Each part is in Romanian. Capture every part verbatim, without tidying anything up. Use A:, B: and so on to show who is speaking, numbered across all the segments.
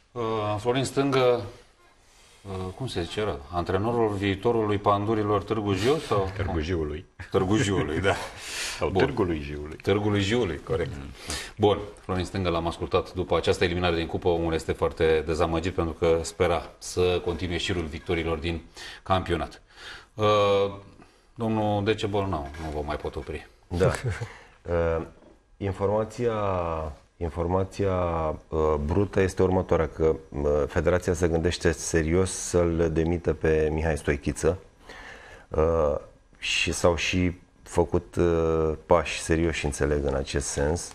A: Uh, Florin Stângă, uh, cum se zice, ră? Antrenorul viitorului pandurilor Târgu Jiu? Sau?
B: Târgu Jiului.
A: Târgu Jiului, da.
B: Sau
A: Bun.
B: Târgului Jiului.
A: Târgului Jiului, corect. Mm. Bun, Florin Stângă l-am ascultat după această eliminare din cupă. Omul este foarte dezamăgit pentru că spera să continue șirul victoriilor din campionat. Uh, domnul Decebol, nu, nu vă mai pot opri.
C: Da. Uh, informația informația uh, brută este următoarea, că uh, Federația se gândește serios să-l demită pe Mihai Stoichiță uh, și s-au și făcut uh, pași serioși, înțeleg, în acest sens.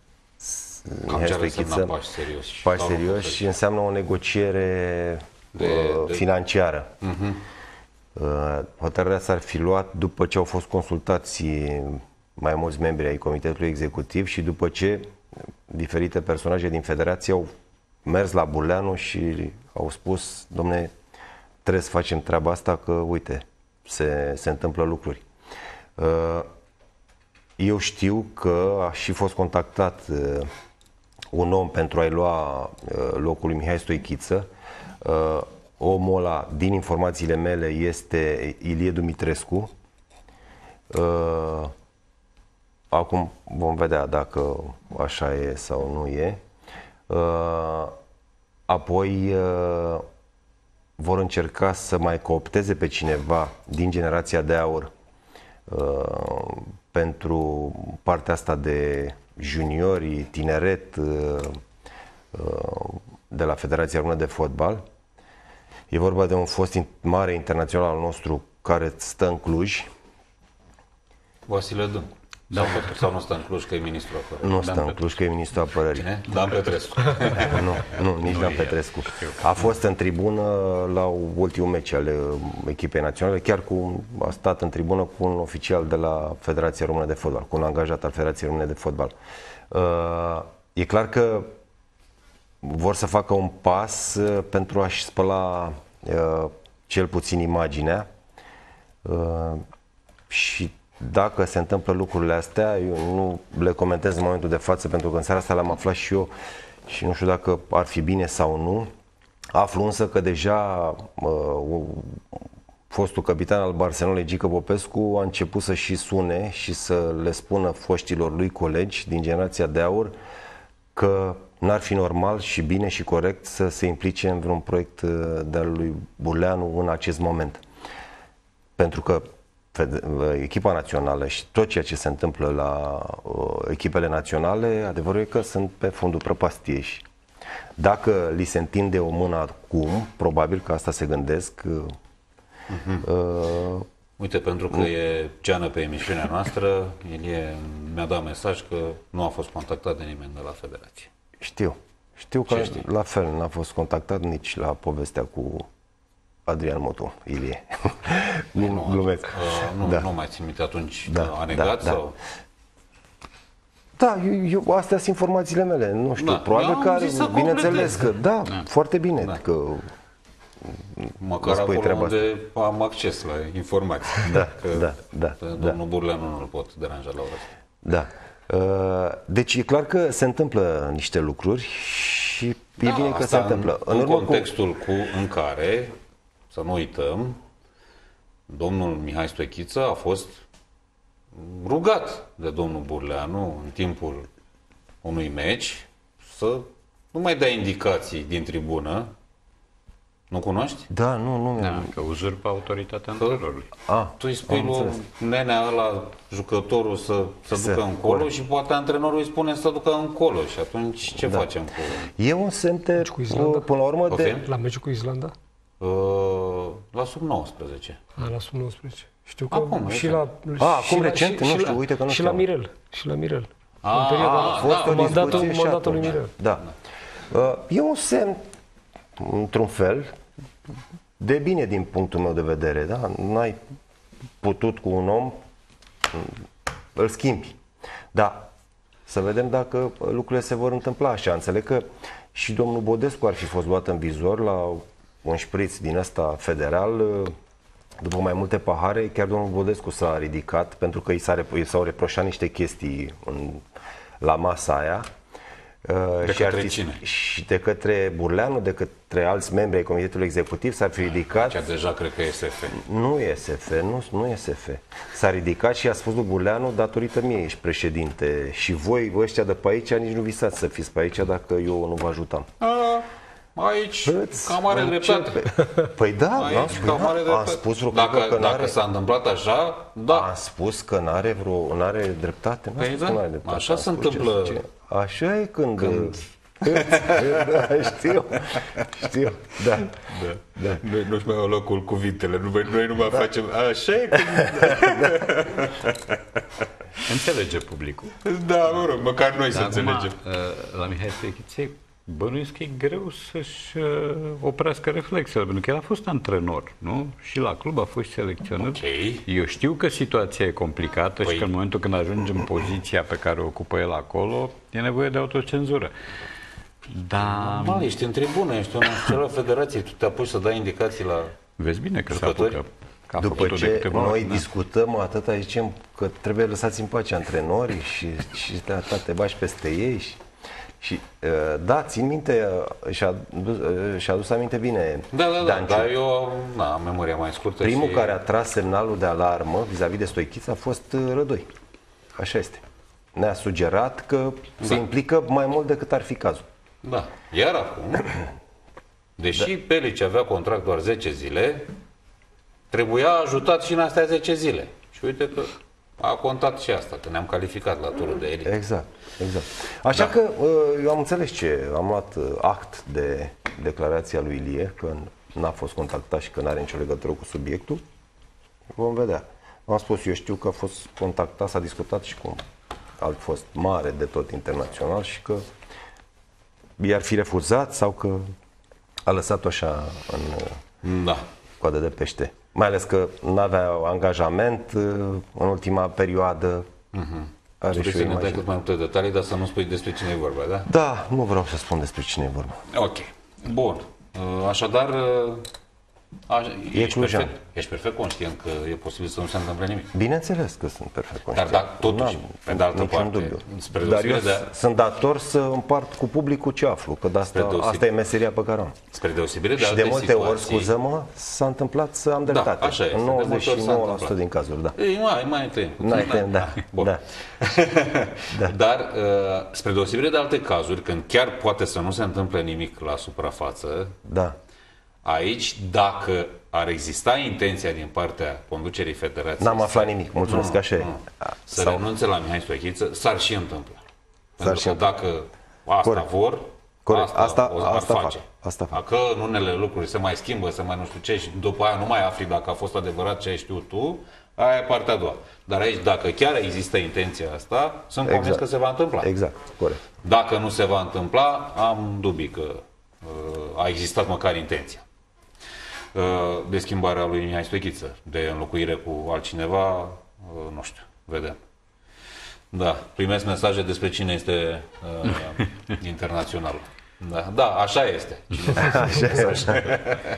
A: Cam
C: Mihai
A: ce ar
C: Stoichiță,
A: însemna pași serioși?
C: pași serioși și înseamnă o negociere
A: de,
C: uh,
A: de...
C: financiară.
A: Uh-huh.
C: Uh, hotărârea s-ar fi luat după ce au fost consultați mai mulți membri ai Comitetului Executiv și după ce diferite personaje din Federație au mers la Burleanu și au spus: domne, trebuie să facem treaba asta, că uite, se, se întâmplă lucruri. Uh, eu știu că a și fost contactat uh, un om pentru a-i lua uh, locul lui Mihai Stoichiță. Uh, omul ăla, din informațiile mele, este Ilie Dumitrescu. Uh, acum vom vedea dacă așa e sau nu e. Uh, apoi uh, vor încerca să mai coopteze pe cineva din generația de aur uh, pentru partea asta de juniori, tineret uh, uh, de la Federația Română de Fotbal. E vorba de un fost mare internațional al nostru care stă în Cluj.
A: Vasile Dâncu. Da. Sau, sau nu stă în Cluj, că e ministru apărării?
C: Nu stă în Cluj, că e ministru apărării.
A: Cine? Dan Petrescu.
C: Nu, nu, nici Dan Petrescu. A fost în tribună la ultimul meci al echipei naționale, chiar cu, a stat în tribună cu un oficial de la Federația Română de Fotbal, cu un angajat al Federației Române de Fotbal. Uh, e clar că vor să facă un pas uh, pentru a-și spăla uh, cel puțin imaginea uh, și dacă se întâmplă lucrurile astea, eu nu le comentez în momentul de față, pentru că în seara asta le-am aflat și eu și nu știu dacă ar fi bine sau nu. Aflu însă că deja uh, fostul capitan al Barcelonei, Gică Popescu, a început să și sune și să le spună foștilor lui colegi din generația de aur că n-ar fi normal și bine și corect să se implice în vreun proiect de-al lui Burleanu în acest moment. Pentru că echipa națională și tot ceea ce se întâmplă la uh, echipele naționale, adevărul e că sunt pe fundul prăpastiei și dacă li se întinde o mână acum, probabil că asta se gândesc. Uh,
A: uh-huh.
C: uh,
A: Uite, pentru că e geană pe emisiunea noastră, Ilie mi-a dat mesaj că nu a fost contactat de nimeni de la Federație.
C: Știu. Știu că
A: știi?
C: La fel n-a fost contactat nici la povestea cu Adrian Motu, Ilie. nu,
A: nu,
C: glumesc.
A: Uh, nu,
C: da.
A: nu mai țin minte atunci,
C: da,
A: a negat
C: da,
A: sau?
C: Da, eu, eu, astea sunt informațiile mele, nu știu,
A: Da,
C: probabil că are, bineînțeles că, da, da, foarte bine,
A: da.
C: că
A: măcar acolo
C: treaba
A: unde asta. Am acces la informații.
C: Da,
A: că
C: da, da.
A: pe domnul da. Burleanu nu îl pot deranja la ora asta.
C: Da. Deci e clar că se întâmplă niște lucruri și e
A: da,
C: bine că se întâmplă.
A: În, în contextul
C: cu...
A: cu, în care, să nu uităm, domnul Mihai Stoichiță a fost rugat de domnul Burleanu în timpul unui meci să nu mai dea indicații din tribună. Nu cunoști?
C: Da, nu, nu.
B: Da, că uzurpă autoritatea antrenorului.
C: Ah,
A: tu îi spui lui nenea ăla, jucătorul, să se ducă se, încolo corect. Și poate antrenorul îi spune să ducă încolo și atunci ce da. facem cu...
C: E un semn de, până la urmă,
A: okay.
C: de...
D: La meciul cu Islanda?
A: Uh, la sub nouăsprezece.
D: A, la sub nouăsprezece. Știu că
A: acum,
D: și la...
C: A, acum recent?
D: Și,
C: nu
D: și
C: știu,
D: la,
C: uite că nu
D: și
C: știu.
D: la Mirel. Și la Mirel.
A: A,
D: în perioada
C: a, a fost da, o
D: mandatul,
C: discuție
D: mandatul lui Mirel.
C: Da. da. E un semn, într-un fel, de bine din punctul meu de vedere, da? N-ai putut cu un om, îl schimbi. Da, să vedem dacă lucrurile se vor întâmpla așa. Înțeleg că și domnul Bodescu ar fi fost luat în vizor la un șpriț din ăsta federal, după mai multe pahare. Chiar domnul Bodescu s-a ridicat pentru că i s-au reproșat niște chestii în, la masa aia
A: De
C: și, ar
A: către
C: fi,
A: cine?
C: și de către Burleanu, de către alți membri ai Comitetului Executiv, s-ar fi ridicat...
A: Cea deja cred că e S F.
C: Nu e S F, nu, nu e S F. S-a ridicat și a spus lui Burleanu, datorită mie ești președinte și voi, ăștia de pe aici, nici nu visați să fiți pe aici dacă eu nu vă ajutam.
A: A, aici
C: Îți
A: cam are dreptate.
C: Păi da,
A: Aici
C: n-am
A: cam are
C: am
A: dreptate.
C: spus vreo
A: Dacă,
C: că
A: dacă
C: n-are...
A: s-a întâmplat așa, da.
C: Am spus că n-are vreo, n-are dreptate. N-am
A: Păi
C: spus
A: da,
C: că n-are dreptate.
A: așa
C: Am
A: se
C: spus
A: întâmplă.
C: Ce, ce... Așa e când... când... da, știu, știu, da.
A: Da. Da. Noi nu-și mai au locul cuvintele, noi, noi nu mai da. facem așa e când...
B: Înțelege publicul.
A: Da, mă rog, măcar noi să
B: Dar acum,
A: înțelegem.
B: la Mihai Stoichiței, bănuiesc că e greu să-și uh, oprească reflexele, pentru că el a fost antrenor, nu? Și la club a fost selecționer.
A: Okay.
B: Eu știu că situația e complicată
A: Păi...
B: și că în momentul când ajungi în poziția pe care o ocupă el acolo, e nevoie de autocenzură. Dar...
A: Normal, ești în tribună, ești un oficial al Federației, tu te apuci să dai indicații la...
B: Vezi bine că se
A: jucători?
B: apucă. Că a
C: După
B: făcut-o de
C: ce
B: câteva
C: noi
B: ori, da.
C: discutăm atâta, zicem că trebuie lăsați în pace antrenorii și, și de atâta te bași peste ei și... Și, da, țin minte, și-a dus, și-a dus aminte bine
A: Da, da, da,
C: Danciu.
A: dar eu na, am memoria mai scurtă.
C: Primul
A: și...
C: care a tras semnalul de alarmă vis-a-vis de Stoichiță a fost Rădoi. Așa este. Ne-a sugerat că da. se implică mai mult decât ar fi cazul.
A: Da, iar acum, deși da. Pelici avea contract doar zece zile, trebuia ajutat și în astea zece zile. Și uite că a contat și asta, că ne-am calificat la turul de elită.
C: Exact, exact. Așa da. că eu am înțeles ce, am luat act de declarația lui Ilie, că n-a fost contactat și că n-are nicio legătură cu subiectul. Vom vedea. Am spus, eu știu că a fost contactat, s-a discutat și cu alt fost mare de tot internațional și că i-ar fi refuzat sau că a lăsat-o așa în
A: da.
C: coadă de pește. Mai ales că nu avea angajament în ultima perioadă.
A: Uh-huh. Vrei să ne dai cât mai multe detalii, dar să nu spui despre cine e vorba, da?
C: Da, nu vreau să spun despre cine e vorba.
A: Ok. Bun. Așadar, a, ești, perfect, ești perfect conștient că e posibil să nu se întâmple nimic.
C: Bineînțeles că sunt perfect conștient.
A: Dar, dar totuși, pe de altă parte,
C: dubiu.
A: spre
C: Dar eu
A: de...
C: sunt dator să împart cu publicul ce aflu, că de asta, asta e meseria pe care am.
A: Spre deosebire de
C: și
A: alte
C: de multe
A: situații...
C: ori, scuză-mă, s-a întâmplat să am dreptate.
A: Da, așa este.
C: În nouăzeci și nouă la sută din cazuri, da.
A: Ei, mai, mai întâi.
C: Mai întâi, da.
A: Bun.
C: da.
A: da. Dar, uh, spre deosebire de alte cazuri, când chiar poate să nu se întâmple nimic la suprafață,
C: da.
A: Aici, dacă ar exista intenția din partea conducerii Federației...
C: N-am aflat nimic, mulțumesc,
A: nu,
C: așa e.
A: Să Sau... renunțe la Mihai Stoichiță, s-ar și întâmpla. Pentru
C: și
A: că dacă asta
C: Corect.
A: vor,
C: Corect.
A: asta,
C: asta,
A: o
C: asta
A: face.
C: Fac. Asta fac.
A: Dacă în unele lucruri se mai schimbă, se mai nu știu ce, și după aia nu mai afli dacă a fost adevărat ce ai știut tu, aia e partea a doua. Dar aici, dacă chiar există intenția asta, sunt convins
C: exact.
A: că se va întâmpla.
C: Exact, corect.
A: Dacă nu se va întâmpla, am dubii că uh, a existat măcar intenția de schimbarea lui Mihai Stoichiță, de înlocuire cu altcineva, nu știu, vedem. Da, primesc mesaje despre cine este uh, internațional. Da, da, așa este.
C: Așa este.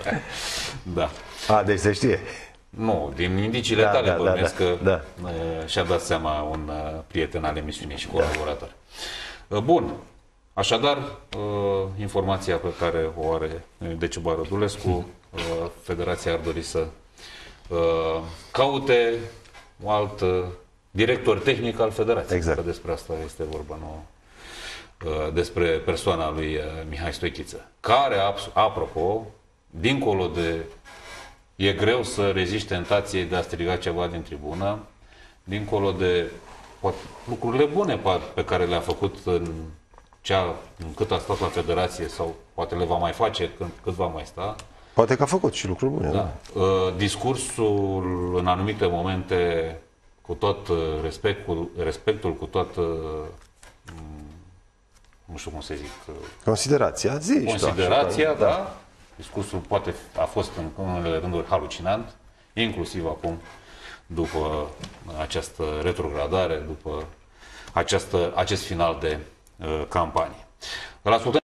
A: Da.
C: A, deci se știe.
A: Nu, din indiciile
C: da,
A: tale
C: da,
A: bănuiesc
C: da,
A: că
C: da.
A: uh, și-a dat seama un uh, prieten al emisiunii și colaborator. Da. Uh, bun. Așadar, uh, informația pe care o are Decebal Rădulescu, uh, Federația ar dori să uh, caute un alt uh, director tehnic al Federației.
C: Exact.
A: Că despre asta este vorba, nu uh, despre persoana lui uh, Mihai Stoichiță. Care, apropo, dincolo de... E greu să reziști tentației de a striga ceva din tribună, dincolo de poate, lucrurile bune pe care le-a făcut în cea, cât a stat la Federație sau poate le va mai face când, cât va mai sta.
C: Poate că a făcut și lucruri bune. Da.
A: Da. Uh, discursul în anumite momente cu tot respectul, respectul cu tot uh, nu știu cum să zic. Uh,
C: considerația, zi.
A: Considerația, da. da. Discursul poate a fost în unele rânduri halucinant, inclusiv acum după această retrogradare, după această, acest final de uh, campanie. Îl ascultăm